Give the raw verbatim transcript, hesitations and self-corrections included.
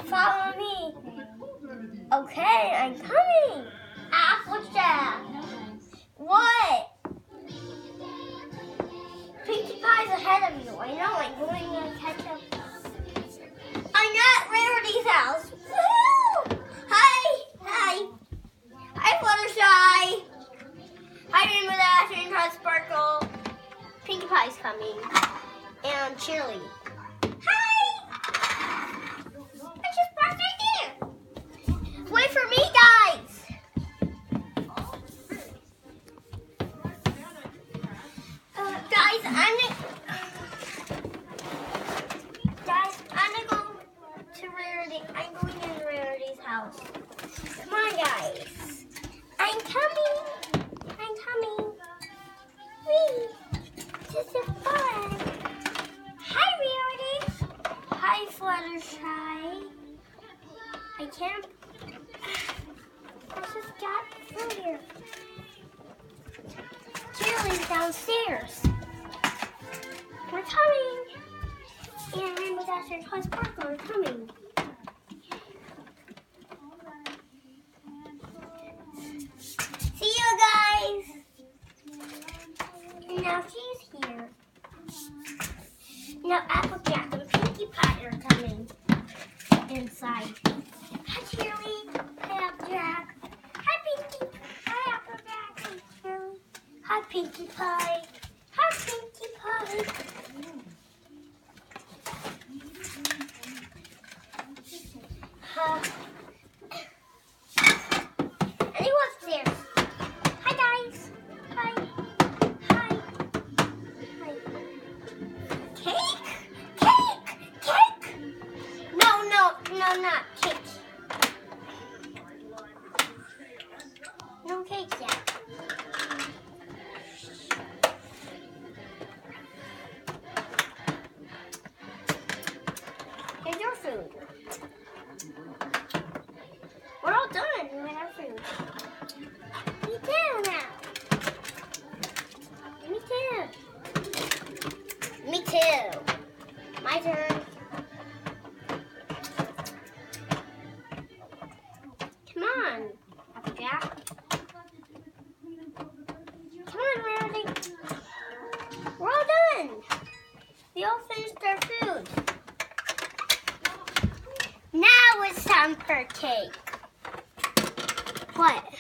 follow me. Okay, I'm coming. Applejack. What? Pinkie Pie's ahead of you. I know. I'm going to catch up. I'm at Rarity's house. Woohoo! Hi. Hi. Hi, Fluttershy. Hi, Rainbow Dash and Hot Sparkle. Pinkie Pie's coming. And Chili. Hi. I just parked right there. Wait for me, guys. Uh, guys, I'm gonna, guys, I'm gonna go to Rarity. I'm going in Rarity's house. Come on, guys. I'm coming. I'm coming. Whee! This is fun. Hi, Rarity. Hi, Fluttershy. I can't. I just got through here. Chili's downstairs. We're coming. And Rainbow Dash and Hot Sparkle are coming. See you guys. Now she's here. Now Applejack and Pinkie Pie are coming inside. Hi, Chili. Hi, Applejack. Hi, Pinkie. Hi, Applejack. Hi, Chili. Hi, Pinkie Pie. Hi, Pinkie Pie. Huh. Anyone's there? Hi, guys. Hi. Hi. Hi. Cake? Cake! Cake! No, no, no, not cake. No cake yet. Here's your food. We're all done with our food. Me too now. Me too. Me too. My turn. Come on, Applejack. Come on, Rarity. We're all done. We all finished our food. Now it's time for cake. What?